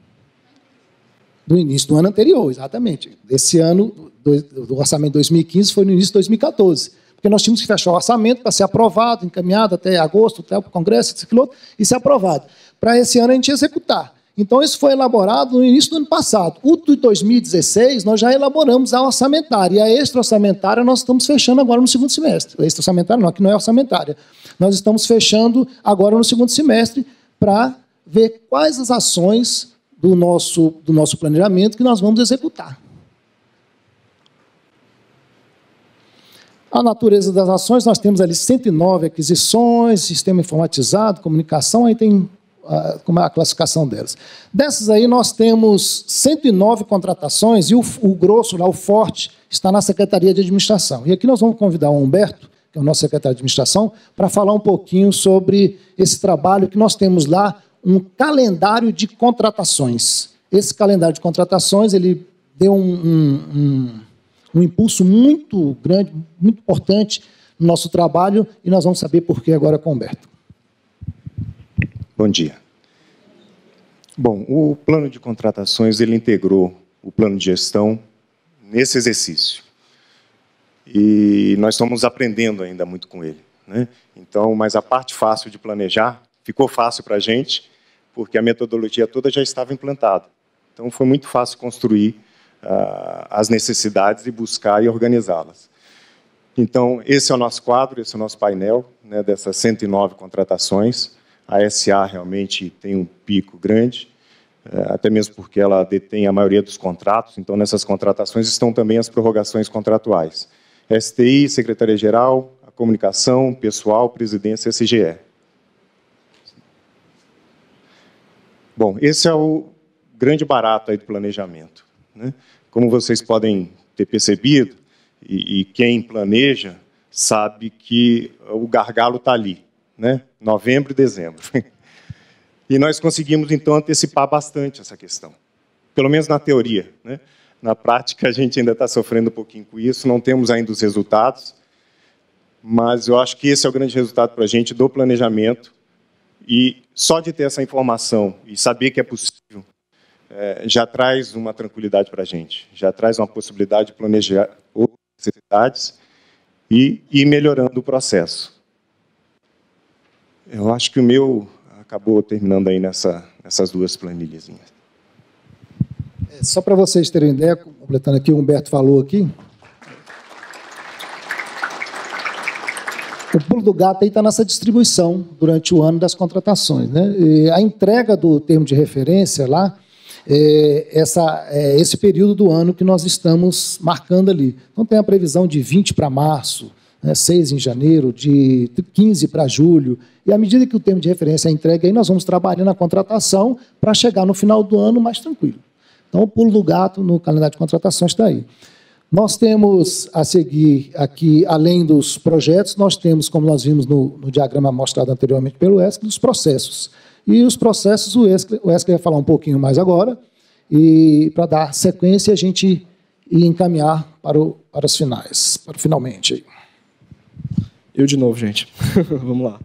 Do início do ano anterior, exatamente. Esse ano, do, do orçamento de dois mil e quinze, foi no início de dois mil e quatorze. Porque nós tínhamos que fechar o orçamento para ser aprovado, encaminhado até agosto, até o Congresso, e ser aprovado. Para esse ano a gente executar. Então, isso foi elaborado no início do ano passado. O de dois mil e dezesseis, nós já elaboramos a orçamentária. E a extra-orçamentária nós estamos fechando agora no segundo semestre. A extra-orçamentária não, aqui não é orçamentária. Nós estamos fechando agora no segundo semestre para ver quais as ações do nosso, do nosso planejamento que nós vamos executar. A natureza das ações, nós temos ali cento e nove aquisições, sistema informatizado, comunicação, aí tem a, como é a classificação delas. Dessas aí, nós temos cento e nove contratações e o, o grosso, lá, o forte, está na Secretaria de Administração. E aqui nós vamos convidar o Humberto, que é o nosso secretário de Administração, para falar um pouquinho sobre esse trabalho que nós temos lá, um calendário de contratações. Esse calendário de contratações, ele deu um, um, um, um impulso muito grande, muito importante no nosso trabalho, e nós vamos saber por que agora com o Humberto. Bom dia. Bom, o plano de contratações, ele integrou o plano de gestão nesse exercício. E nós estamos aprendendo ainda muito com ele, né? Então, mas a parte fácil de planejar ficou fácil para a gente, porque a metodologia toda já estava implantada. Então, foi muito fácil construir uh, as necessidades e buscar e organizá-las. Então, esse é o nosso quadro, esse é o nosso painel, né, dessas cento e nove contratações. A S A realmente tem um pico grande. até mesmo porque ela detém a maioria dos contratos, então nessas contratações estão também as prorrogações contratuais. S T I, Secretaria-Geral, a Comunicação, Pessoal, Presidência, S G E. Bom, esse é o grande barato aí do planejamento, né? Como vocês podem ter percebido, e, e quem planeja sabe que o gargalo está ali, né? Novembro e dezembro. E nós conseguimos, então, antecipar bastante essa questão, pelo menos na teoria, né? Na prática, a gente ainda está sofrendo um pouquinho com isso, não temos ainda os resultados, mas eu acho que esse é o grande resultado para a gente do planejamento, e só de ter essa informação e saber que é possível, é, já traz uma tranquilidade para a gente, já traz uma possibilidade de planejar outras necessidades e ir melhorando o processo. Eu acho que o meu acabou terminando aí nessa, nessas duas planilhazinhas. É, só para vocês terem ideia, completando aqui, o Humberto falou aqui, o pulo do gato aí está nessa distribuição durante o ano das contratações, né? E a entrega do termo de referência lá, é, essa, é esse período do ano que nós estamos marcando ali. Então tem a previsão de vinte para março, né, seis em janeiro, de quinze para julho, e à medida que o termo de referência é entregue, aí nós vamos trabalhando a contratação para chegar no final do ano mais tranquilo. Então, o pulo do gato no calendário de contratações está aí. Nós temos a seguir aqui, além dos projetos, nós temos, como nós vimos no, no diagrama mostrado anteriormente pelo Wesley, os processos. E os processos, o Wesley, o Wesley vai falar um pouquinho mais agora, e para dar sequência, a gente ir encaminhar para, o, para os finais, para o finalmente. Eu de novo, gente. Vamos lá.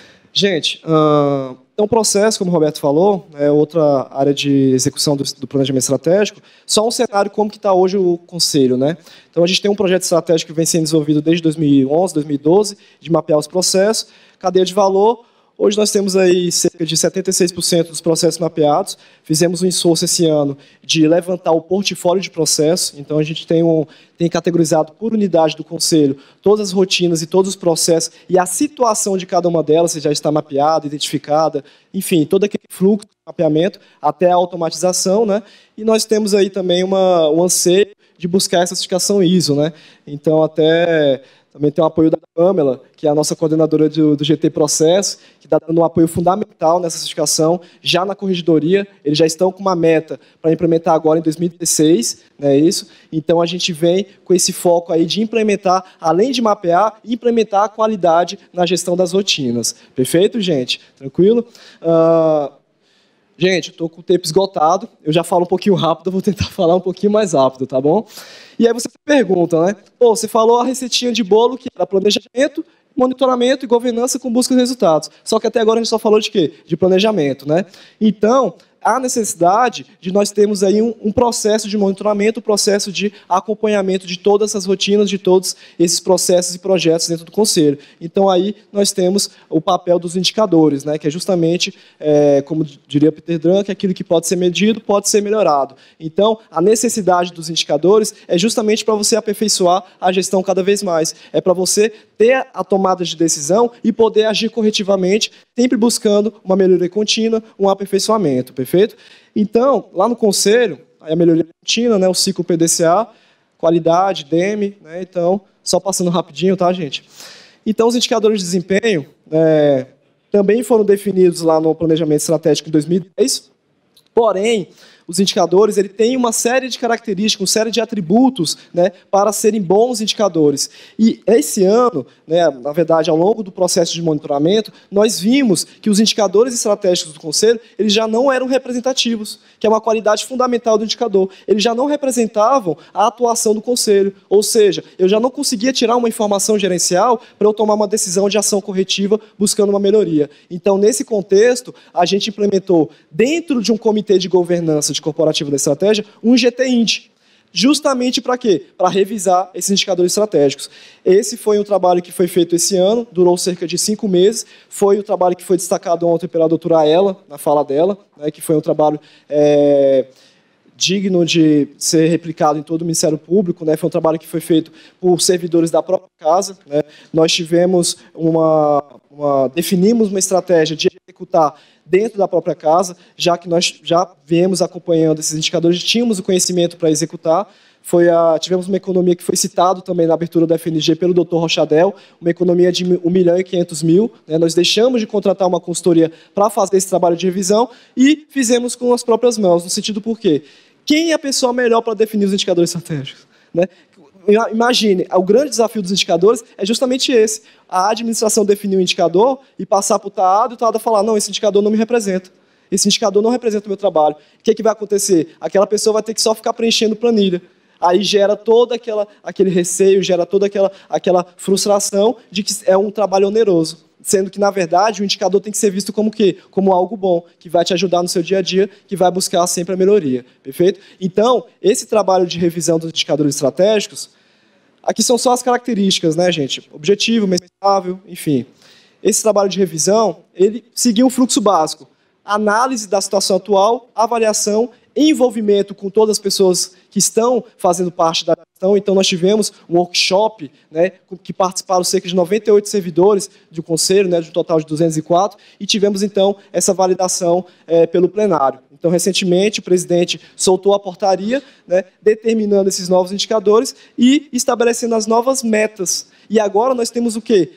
Gente, uh, então o processo, como o Roberto falou, é outra área de execução do, do planejamento estratégico, só um cenário como que está hoje o Conselho, né? Então a gente tem um projeto estratégico que vem sendo desenvolvido desde dois mil e onze, dois mil e doze, de mapear os processos, cadeia de valor. Hoje nós temos aí cerca de setenta e seis por cento dos processos mapeados. Fizemos um esforço esse ano de levantar o portfólio de processos. Então, a gente tem, um, tem categorizado por unidade do Conselho todas as rotinas e todos os processos e a situação de cada uma delas, se já está mapeada, identificada, enfim, todo aquele fluxo de mapeamento até a automatização, né? E nós temos aí também uma, um anseio de buscar essa certificação I S O, né? Então, até... Também tem o apoio da Pamela, que é a nossa coordenadora do, do G T Processo, que está dando um apoio fundamental nessa certificação, já na corregedoria. Eles já estão com uma meta para implementar agora em dois mil e dezesseis, né, isso? Então, a gente vem com esse foco aí de implementar, além de mapear, implementar a qualidade na gestão das rotinas. Perfeito, gente? Tranquilo? Uh, gente, estou com o tempo esgotado, eu já falo um pouquinho rápido, eu vou tentar falar um pouquinho mais rápido, tá bom? E aí você pergunta, né? Pô, você falou a receitinha de bolo que era planejamento, monitoramento e governança com busca de resultados. Só que até agora a gente só falou de quê? De planejamento, né? Então, há necessidade de nós termos aí um, um processo de monitoramento, um processo de acompanhamento de todas essas rotinas, de todos esses processos e projetos dentro do Conselho. Então, aí nós temos o papel dos indicadores, né, que é justamente, é, como diria Peter Drucker, que aquilo que pode ser medido pode ser melhorado. Então, a necessidade dos indicadores é justamente para você aperfeiçoar a gestão cada vez mais. É para você ter a tomada de decisão e poder agir corretivamente, sempre buscando uma melhoria contínua, um aperfeiçoamento. Perfeito? Então, lá no Conselho, a melhoria contínua, né, o ciclo P D C A, qualidade, D E M, né, então, só passando rapidinho, tá, gente? Então, os indicadores de desempenho é, também foram definidos lá no Planejamento Estratégico em dois mil e dez, porém, os indicadores ele tem uma série de características, uma série de atributos, né, para serem bons indicadores. E esse ano, né, na verdade, ao longo do processo de monitoramento, nós vimos que os indicadores estratégicos do Conselho eles já não eram representativos, que é uma qualidade fundamental do indicador. Eles já não representavam a atuação do Conselho. Ou seja, eu já não conseguia tirar uma informação gerencial para eu tomar uma decisão de ação corretiva buscando uma melhoria. Então, nesse contexto, a gente implementou, dentro de um comitê de governança de corporativa da estratégia, um G T Indi. Justamente para quê? Para revisar esses indicadores estratégicos. Esse foi um trabalho que foi feito esse ano, durou cerca de cinco meses, foi o trabalho que foi destacado ontem pela doutora Aela, na fala dela, né, que foi um trabalho é, digno de ser replicado em todo o Ministério Público, né? Foi um trabalho que foi feito por servidores da própria casa, né? Nós tivemos uma, uma definimos uma estratégia de executar dentro da própria casa, já que nós já viemos acompanhando esses indicadores, tínhamos o conhecimento para executar. Foi a, tivemos uma economia que foi citado também na abertura da F N G pelo doutor Rochadel, uma economia de um milhão e quinhentos mil. Né? Nós deixamos de contratar uma consultoria para fazer esse trabalho de revisão e fizemos com as próprias mãos, no sentido por quê? Quem é a pessoa melhor para definir os indicadores estratégicos? Né? Imagine, o grande desafio dos indicadores é justamente esse. A administração definir um indicador e passar para o T A A D e o T A A D falar, não, esse indicador não me representa. Esse indicador não representa o meu trabalho. O que, é que vai acontecer? Aquela pessoa vai ter que só ficar preenchendo planilha. Aí gera todo aquela, aquele receio, gera toda aquela, aquela frustração de que é um trabalho oneroso. Sendo que, na verdade, o indicador tem que ser visto como o quê? Como algo bom, que vai te ajudar no seu dia a dia, que vai buscar sempre a melhoria. Perfeito? Então, esse trabalho de revisão dos indicadores estratégicos, aqui são só as características, né, gente? Objetivo, mensurável, enfim. Esse trabalho de revisão, ele seguiu um fluxo básico. Análise da situação atual, avaliação, envolvimento com todas as pessoas que estão fazendo parte da gestão. Então, nós tivemos um workshop, né, que participaram cerca de noventa e oito servidores do Conselho, né, de um total de duzentos e quatro, e tivemos, então, essa validação é, pelo plenário. Então, recentemente, o presidente soltou a portaria, né, determinando esses novos indicadores e estabelecendo as novas metas. E agora nós temos o quê?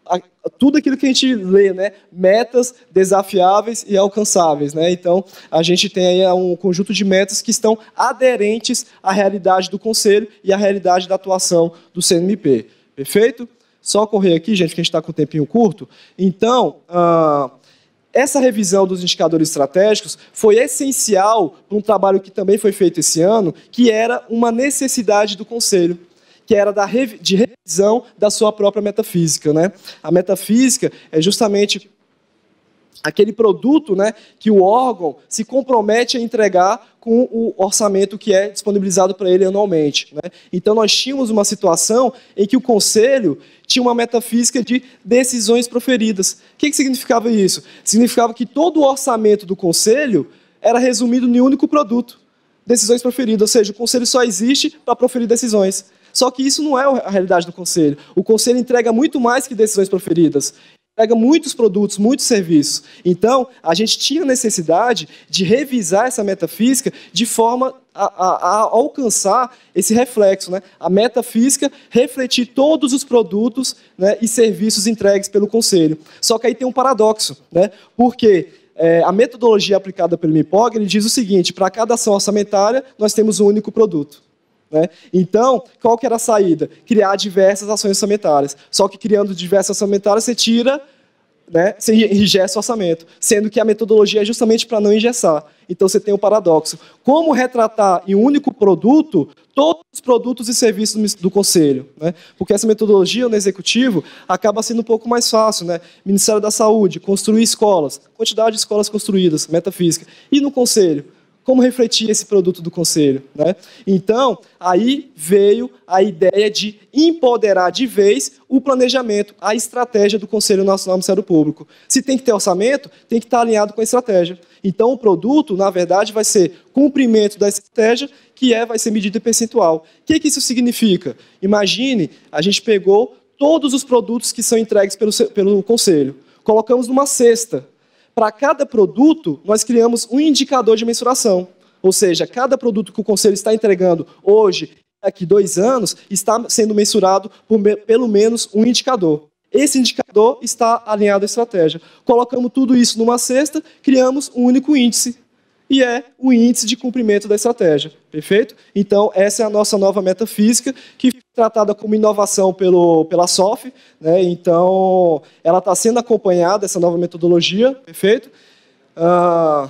Tudo aquilo que a gente lê, né? Metas desafiáveis e alcançáveis. Né? Então, a gente tem aí um conjunto de metas que estão aderentes à realidade do Conselho e à realidade da atuação do C N M P. Perfeito? Só correr aqui, gente, que a gente está com um tempinho curto. Então, ah, essa revisão dos indicadores estratégicos foi essencial para um trabalho que também foi feito esse ano, que era uma necessidade do Conselho, que era da revi- de revisão da sua própria metafísica. Né? A metafísica é justamente aquele produto, né, que o órgão se compromete a entregar com o orçamento que é disponibilizado para ele anualmente. Né? Então, nós tínhamos uma situação em que o Conselho tinha uma metafísica de decisões proferidas. O que, que significava isso? Significava que todo o orçamento do Conselho era resumido em um único produto, decisões proferidas, ou seja, o Conselho só existe para proferir decisões. Só que isso não é a realidade do Conselho. O Conselho entrega muito mais que decisões proferidas. Entrega muitos produtos, muitos serviços. Então, a gente tinha necessidade de revisar essa metafísica de forma a, a, a alcançar esse reflexo. Né? A metafísica refletir todos os produtos, né, e serviços entregues pelo Conselho. Só que aí tem um paradoxo, né? Porque é, a metodologia aplicada pelo M I P O G ele diz o seguinte, para cada ação orçamentária, nós temos um único produto. Né? Então, qual que era a saída? Criar diversas ações orçamentárias. Só que criando diversas orçamentárias, você tira, né, você engessa o orçamento, sendo que a metodologia é justamente para não engessar. Então, você tem um paradoxo. Como retratar em um único produto todos os produtos e serviços do Conselho? Né? Porque essa metodologia no Executivo acaba sendo um pouco mais fácil. Né? Ministério da Saúde, construir escolas, quantidade de escolas construídas, metafísica. E no Conselho? Como refletir esse produto do Conselho? Né? Então, aí veio a ideia de empoderar de vez o planejamento, a estratégia do Conselho Nacional do Ministério Público. Se tem que ter orçamento, tem que estar alinhado com a estratégia. Então, o produto, na verdade, vai ser cumprimento da estratégia, que é, vai ser medida percentual. O que, que isso significa? Imagine, a gente pegou todos os produtos que são entregues pelo, pelo Conselho, colocamos numa cesta. Para cada produto, nós criamos um indicador de mensuração. Ou seja, cada produto que o Conselho está entregando hoje, daqui a dois anos, está sendo mensurado por me- pelo menos um indicador. Esse indicador está alinhado à estratégia. Colocamos tudo isso numa cesta, criamos um único índice. E é o índice de cumprimento da estratégia. Perfeito? Então, essa é a nossa nova metafísica, que foi tratada como inovação pelo, pela S O F. Né? Então, ela está sendo acompanhada, essa nova metodologia. Perfeito? Ah,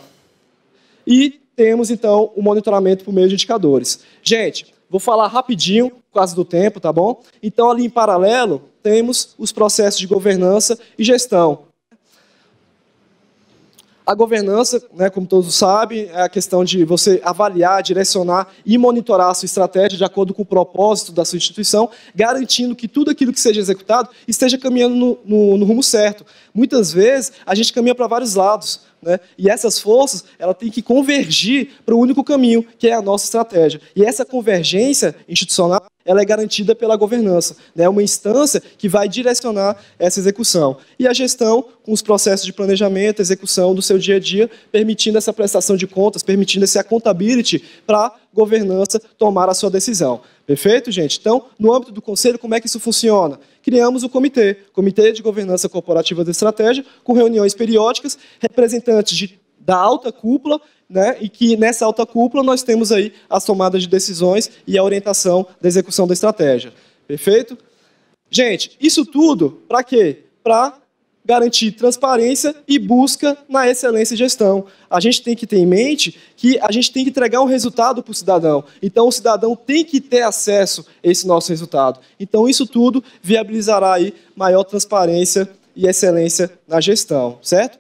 e temos, então, o monitoramento por meio de indicadores. Gente, vou falar rapidinho, por causa do tempo, tá bom? Então, ali em paralelo, temos os processos de governança e gestão. A governança, né, como todos sabem, é a questão de você avaliar, direcionar e monitorar a sua estratégia de acordo com o propósito da sua instituição, garantindo que tudo aquilo que seja executado esteja caminhando no, no, no rumo certo. Muitas vezes, a gente caminha para vários lados, né, e essas forças ela tem que convergir para o único caminho, que é a nossa estratégia. E essa convergência institucional ela é garantida pela governança, né? É uma instância que vai direcionar essa execução. E a gestão, com os processos de planejamento, execução do seu dia a dia, permitindo essa prestação de contas, permitindo esse accountability para a governança tomar a sua decisão. Perfeito, gente? Então, no âmbito do Conselho, como é que isso funciona? Criamos o comitê, Comitê de Governança Corporativa da Estratégia, com reuniões periódicas, representantes de, da alta cúpula, né, e que nessa alta cúpula nós temos aí as tomadas de decisões e a orientação da execução da estratégia. Perfeito? Gente, isso tudo para quê? Para garantir transparência e busca na excelência em gestão. A gente tem que ter em mente que a gente tem que entregar um resultado para o cidadão. Então, o cidadão tem que ter acesso a esse nosso resultado. Então, isso tudo viabilizará aí maior transparência e excelência na gestão, certo?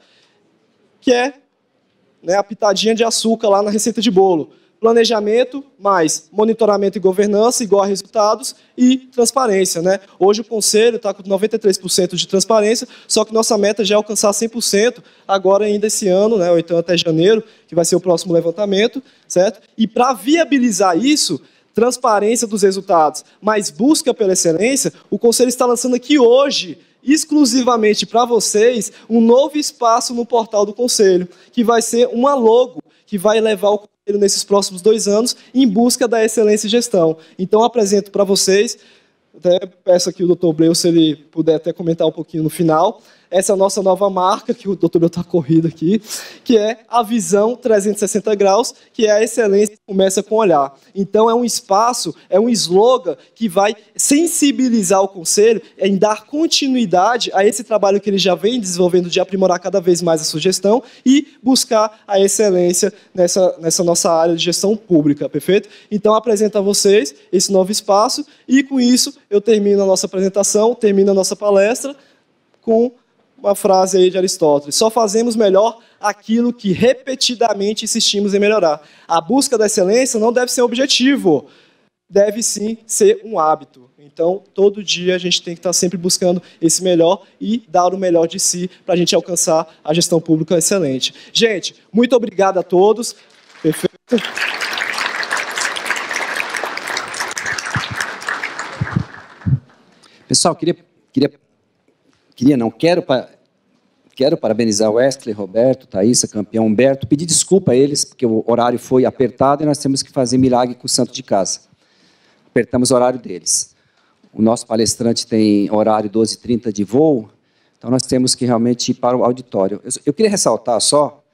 Que é, né, a pitadinha de açúcar lá na receita de bolo. Planejamento mais monitoramento e governança igual a resultados e transparência, né? Hoje o Conselho está com noventa e três por cento de transparência, só que nossa meta já é alcançar cem por cento agora ainda esse ano, né? Ou então até janeiro, que vai ser o próximo levantamento, certo? E para viabilizar isso, transparência dos resultados, mais busca pela excelência, o Conselho está lançando aqui hoje, exclusivamente para vocês, um novo espaço no portal do Conselho, que vai ser uma logo, que vai levar o Conselho nesses próximos dois anos em busca da excelência em gestão. Então, apresento para vocês, até peço aqui o doutor Bleu, se ele puder até comentar um pouquinho no final, essa é a nossa nova marca, que o doutor Bleu está corrido aqui, que é a visão trezentos e sessenta graus, que é a excelência que começa com o olhar. Então, é um espaço, é um slogan que vai sensibilizar o Conselho em dar continuidade a esse trabalho que ele já vem desenvolvendo de aprimorar cada vez mais a sua gestão e buscar a excelência nessa, nessa nossa área de gestão pública, perfeito? Então, apresento a vocês esse novo espaço e, com isso, eu termino a nossa apresentação, termino a nossa palestra com uma frase aí de Aristóteles: só fazemos melhor aquilo que repetidamente insistimos em melhorar. A busca da excelência não deve ser um objetivo, deve sim ser um hábito. Então, todo dia a gente tem que estar sempre buscando esse melhor e dar o melhor de si para a gente alcançar a gestão pública excelente. Gente, muito obrigado a todos. Perfeito. Pessoal, queria... queria Queria, não, quero, quero parabenizar o Wesley, Roberto, Thaísa, campeão Humberto, pedir desculpa a eles, porque o horário foi apertado e nós temos que fazer milagre com o santo de casa. Apertamos o horário deles. O nosso palestrante tem horário doze e trinta de voo, então nós temos que realmente ir para o auditório. Eu, eu queria ressaltar só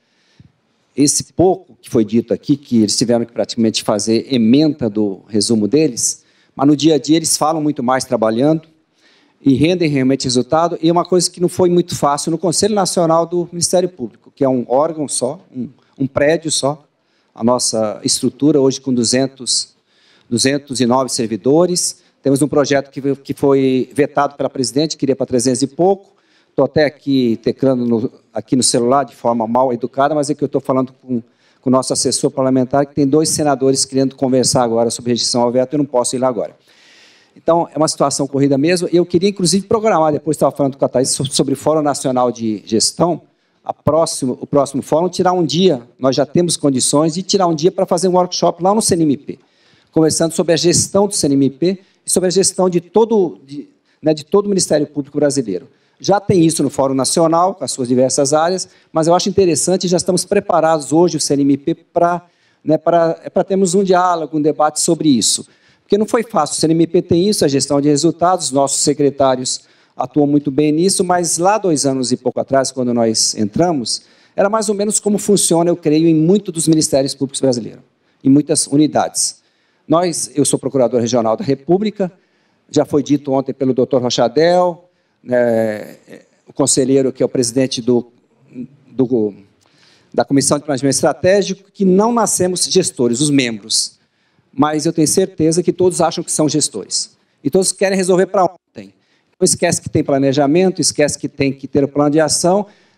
esse pouco que foi dito aqui, que eles tiveram que praticamente fazer ementa do resumo deles, mas no dia a dia eles falam muito mais trabalhando, e rendem realmente resultado, e uma coisa que não foi muito fácil no Conselho Nacional do Ministério Público, que é um órgão só, um, um prédio só, a nossa estrutura hoje com duzentos, duzentos e nove servidores, temos um projeto que, que foi vetado pela presidente, queria para trezentos e pouco, estou até aqui teclando no, aqui no celular de forma mal educada, mas é que eu estou falando com, com o nosso assessor parlamentar, que tem dois senadores querendo conversar agora sobre rejeição ao veto, eu não posso ir lá agora. Então, é uma situação corrida mesmo. Eu queria, inclusive, programar, depois estava falando com a Thaís, sobre o Fórum Nacional de Gestão, a próximo, o próximo fórum, tirar um dia, nós já temos condições, de tirar um dia para fazer um workshop lá no C N M P, conversando sobre a gestão do C N M P e sobre a gestão de todo, de, né, de todo o Ministério Público brasileiro. Já tem isso no Fórum Nacional, com as suas diversas áreas, mas eu acho interessante, já estamos preparados hoje, o C N M P, para, né, para, para termos um diálogo, um debate sobre isso. Porque não foi fácil, o C N M P tem isso, a gestão de resultados, nossos secretários atuam muito bem nisso, mas lá dois anos e pouco atrás, quando nós entramos, era mais ou menos como funciona, eu creio, em muitos dos ministérios públicos brasileiros, em muitas unidades. Nós, eu sou procurador regional da República, já foi dito ontem pelo doutor Rochadel, né, o conselheiro que é o presidente do, do, da Comissão de Planejamento Estratégico, que não nascemos gestores, os membros. Mas eu tenho certeza que todos acham que são gestores. E todos querem resolver para ontem. Então, esquece que tem planejamento, esquece que tem que ter o plano de ação.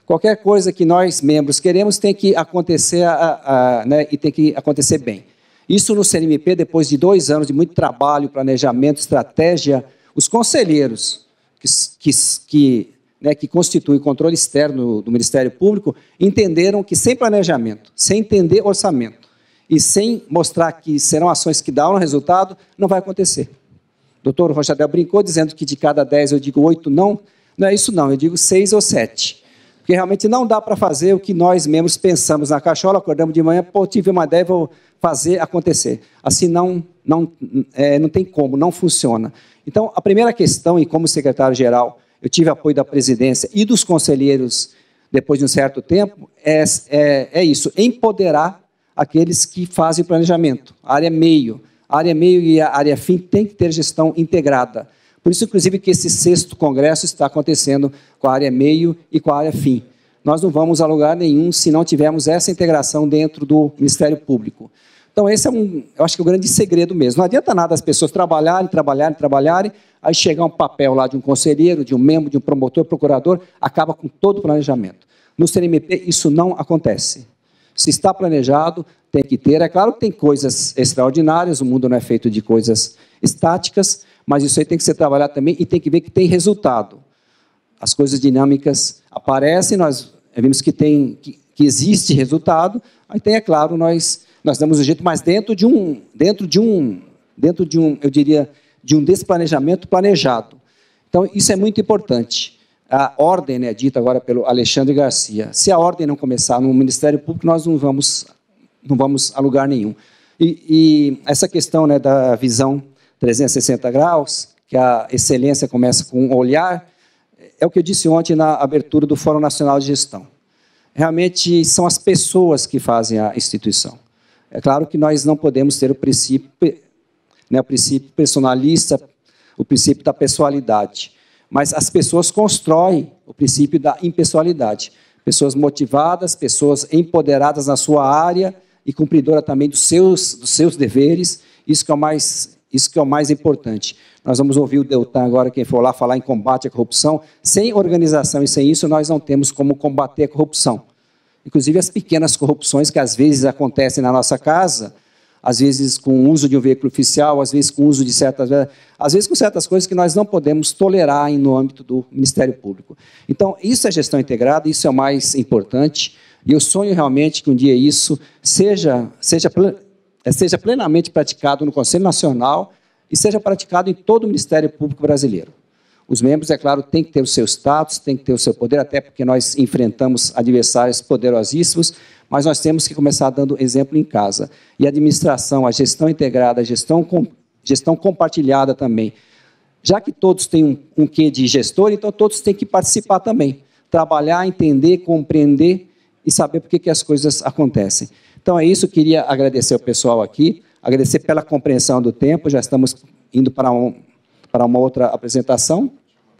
Qualquer coisa que nós, membros, queremos tem que acontecer, a, a, né, e tem que acontecer bem. Isso no C N M P, depois de dois anos de muito trabalho, planejamento, estratégia, os conselheiros que, que, que, né, que constituem o controle externo do Ministério Público entenderam que sem planejamento, sem entender orçamento e sem mostrar que serão ações que dão resultado, não vai acontecer. O doutor Rochadel brincou dizendo que de cada dez eu digo oito não. Não é isso não, eu digo seis ou sete. Porque realmente não dá para fazer o que nós mesmos pensamos na cachola, acordamos de manhã, pô, tive uma ideia, vou fazer acontecer. Assim não, não, é, não tem como, não funciona. Então, a primeira questão, e como secretário-geral, eu tive apoio da presidência e dos conselheiros, depois de um certo tempo, é, é, é isso, empoderar aqueles que fazem o planejamento. A área meio, a área meio e a área fim tem que ter gestão integrada. Por isso, inclusive, que esse sexto congresso está acontecendo com a área meio e com a área fim. Nós não vamos a lugar nenhum se não tivermos essa integração dentro do Ministério Público. Então, esse é um, eu acho que é o grande segredo mesmo. Não adianta nada as pessoas trabalharem, trabalharem, trabalharem, aí chegar um papel lá de um conselheiro, de um membro, de um promotor, procurador, acaba com todo o planejamento. No C N M P, isso não acontece. Se está planejado, tem que ter. É claro que tem coisas extraordinárias, o mundo não é feito de coisas estáticas, mas isso aí tem que ser trabalhado também e tem que ver que tem resultado. As coisas dinâmicas aparecem, nós vimos que, tem, que, que existe resultado, aí tem, é claro, nós, nós damos um jeito, mas dentro de um, dentro de um, dentro de um, eu diria, de um desplanejamento planejado. Então, isso é muito importante. A ordem, né, dita agora pelo Alexandre Garcia, se a ordem não começar no Ministério Público, nós não vamos, não vamos a lugar nenhum. E, e essa questão, né, da visão trezentos e sessenta graus, que a excelência começa com um olhar, é o que eu disse ontem na abertura do Fórum Nacional de Gestão. Realmente são as pessoas que fazem a instituição. É claro que nós não podemos ter o princípio, né, o princípio personalista, o princípio da pessoalidade, mas as pessoas constroem o princípio da impessoalidade. Pessoas motivadas, pessoas empoderadas na sua área e cumpridoras também dos seus, dos seus deveres, isso que é o mais... Isso que é o mais importante. Nós vamos ouvir o Deltan agora, quem for lá, falar em combate à corrupção. Sem organização e sem isso, nós não temos como combater a corrupção. Inclusive as pequenas corrupções que às vezes acontecem na nossa casa, às vezes com o uso de um veículo oficial, às vezes com o uso de certas... Às vezes com certas coisas que nós não podemos tolerar no âmbito do Ministério Público. Então, isso é gestão integrada, isso é o mais importante. E eu sonho realmente que um dia isso seja... seja seja plenamente praticado no Conselho Nacional e seja praticado em todo o Ministério Público brasileiro. Os membros, é claro, têm que ter o seu status, têm que ter o seu poder, até porque nós enfrentamos adversários poderosíssimos, mas nós temos que começar dando exemplo em casa. E a administração, a gestão integrada, a gestão, com, gestão compartilhada também. Já que todos têm um, um quê de gestor, então todos têm que participar também. Trabalhar, entender, compreender e saber por que, que as coisas acontecem. Então, é isso, eu queria agradecer ao pessoal aqui, agradecer pela compreensão do tempo, já estamos indo para, um, para uma outra apresentação,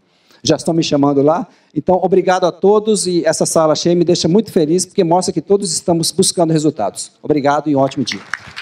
já estão me chamando lá. Então, obrigado a todos, e essa sala cheia me deixa muito feliz, porque mostra que todos estamos buscando resultados. Obrigado e um ótimo dia.